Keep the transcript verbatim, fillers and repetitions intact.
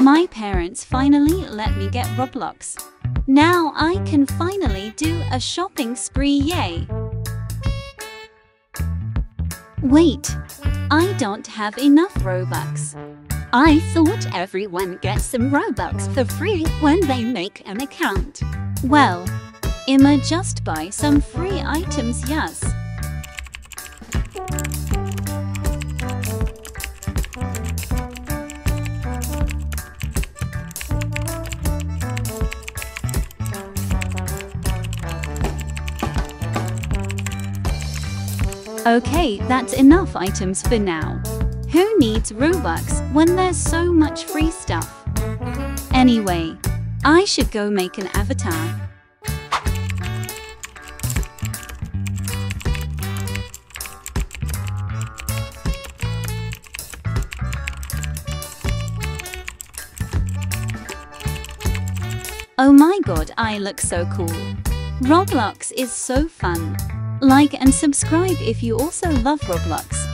My parents finally let me get Roblox. Now I can finally do a shopping spree, yay! Wait, I don't have enough Robux. I thought everyone gets some Robux for free when they make an account. Well, I'ma just buy some free items, yes. Okay, that's enough items for now. Who needs Robux when there's so much free stuff? Anyway, I should go make an avatar. Oh my god, I look so cool. Roblox is so fun. Like and subscribe if you also love Roblox.